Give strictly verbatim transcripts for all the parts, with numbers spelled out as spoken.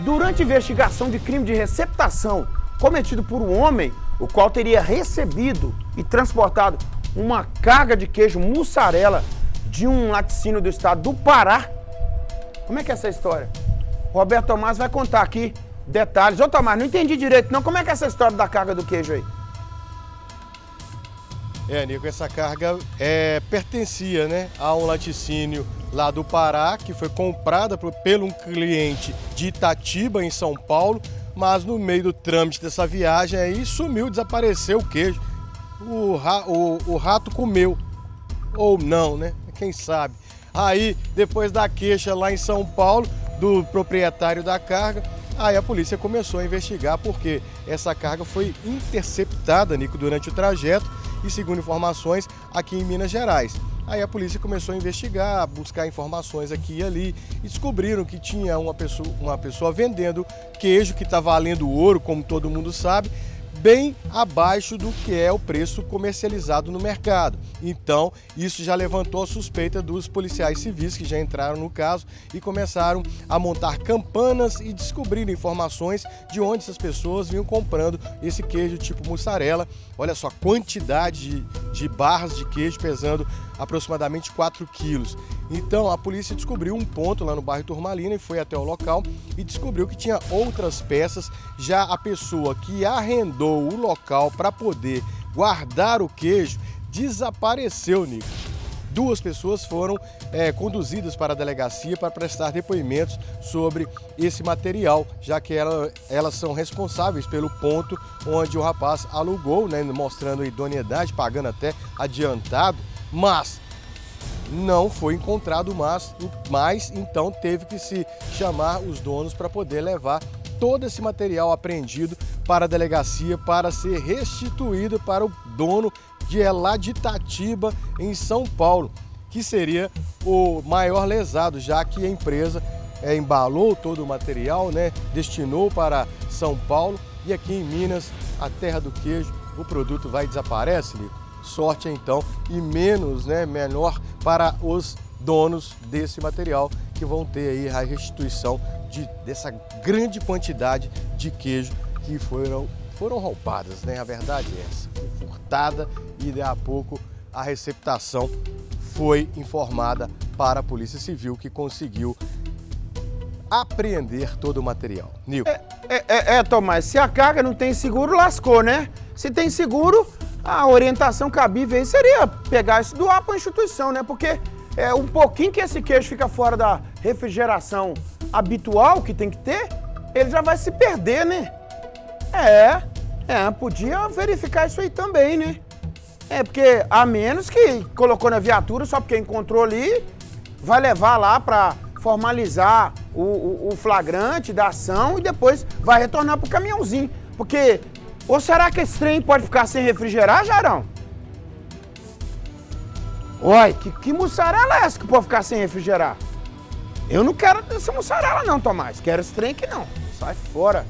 Durante a investigação de crime de receptação cometido por um homem, o qual teria recebido e transportado uma carga de queijo mussarela de um laticínio do estado do Pará. Como é que é essa história? Roberto Tomás vai contar aqui detalhes. Ô Tomás, não entendi direito não. Como é que é essa história da carga do queijo aí? É, Nico, essa carga é, pertencia, né, a um laticínio lá do Pará, que foi comprada por, pelo um cliente de Itatiba, em São Paulo, mas no meio do trâmite dessa viagem aí sumiu, desapareceu o queijo. O, ra, o, o rato comeu, ou não, né? Quem sabe. Aí, depois da queixa lá em São Paulo, do proprietário da carga, aí a polícia começou a investigar porque essa carga foi interceptada, Nico, durante o trajeto e, segundo informações, aqui em Minas Gerais. Aí a polícia começou a investigar, buscar informações aqui e ali e descobriram que tinha uma pessoa, uma pessoa vendendo queijo que está valendo ouro, como todo mundo sabe, bem abaixo do que é o preço comercializado no mercado. Então, isso já levantou a suspeita dos policiais civis que já entraram no caso e começaram a montar campanas e descobrir informações de onde essas pessoas vinham comprando esse queijo tipo mussarela. Olha só a quantidade de, de barras de queijo pesando aproximadamente quatro quilos. Então, a polícia descobriu um ponto lá no bairro Turmalina e foi até o local e descobriu que tinha outras peças. Já a pessoa que arrendou o local para poder guardar o queijo desapareceu, Nico. Duas pessoas foram é, conduzidas para a delegacia para prestar depoimentos sobre esse material, já que ela, elas são responsáveis pelo ponto onde o rapaz alugou, né, mostrando a idoneidade, pagando até adiantado, mas não foi encontrado mais, mas então teve que se chamar os donos para poder levar todo esse material apreendido para a delegacia para ser restituído para o dono de é lá de Itatiba, em São Paulo, que seria o maior lesado, já que a empresa é, embalou todo o material, né, destinou para São Paulo e aqui em Minas, a terra do queijo, o produto vai e desaparece, Nico. Sorte então e menos, né, menor para os donos desse material que vão ter aí a restituição de, dessa grande quantidade de queijo que foram, foram roubadas, né? A verdade é essa, foi furtada e daí a pouco a receptação foi informada para a Polícia Civil que conseguiu apreender todo o material. Nil. É, é, é, é, Tomás, se a carga não tem seguro, lascou, né? Se tem seguro, a orientação cabível aí seria pegar isso e doar para a instituição, né? Porque é, um pouquinho que esse queijo fica fora da refrigeração habitual que tem que ter, ele já vai se perder, né? É, é, podia verificar isso aí também, né? É, porque a menos que colocou na viatura só porque encontrou ali, vai levar lá para formalizar o, o, o flagrante da ação e depois vai retornar pro caminhãozinho. Porque, ou será que esse trem pode ficar sem refrigerar, Jarão? Oi, que, que mussarela é essa que pode ficar sem refrigerar? Eu não quero essa mussarela não, Tomás. Quero esse trem aqui não. Sai fora.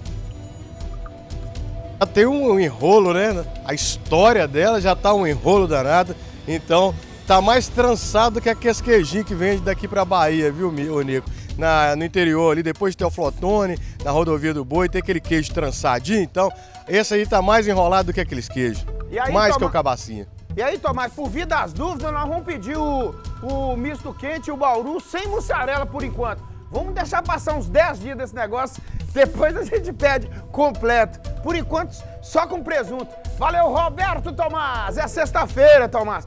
Já tem um enrolo, né? A história dela já tá um enrolo danado. Então, tá mais trançado que aqueles queijinhos que vende daqui pra Bahia, viu, ô Nico? Na, no interior ali, depois de ter o Flotone, na rodovia do Boi, tem aquele queijo trançadinho. Então, esse aí tá mais enrolado do que aqueles queijos. E aí, mais Toma... que o cabacinha. E aí, Tomás, por via das dúvidas, nós vamos pedir o, o misto quente e o bauru sem mussarela por enquanto. Vamos deixar passar uns dez dias desse negócio, depois a gente pede completo. Por enquanto, só com presunto. Valeu, Roberto Tomás! É sexta-feira, Tomás.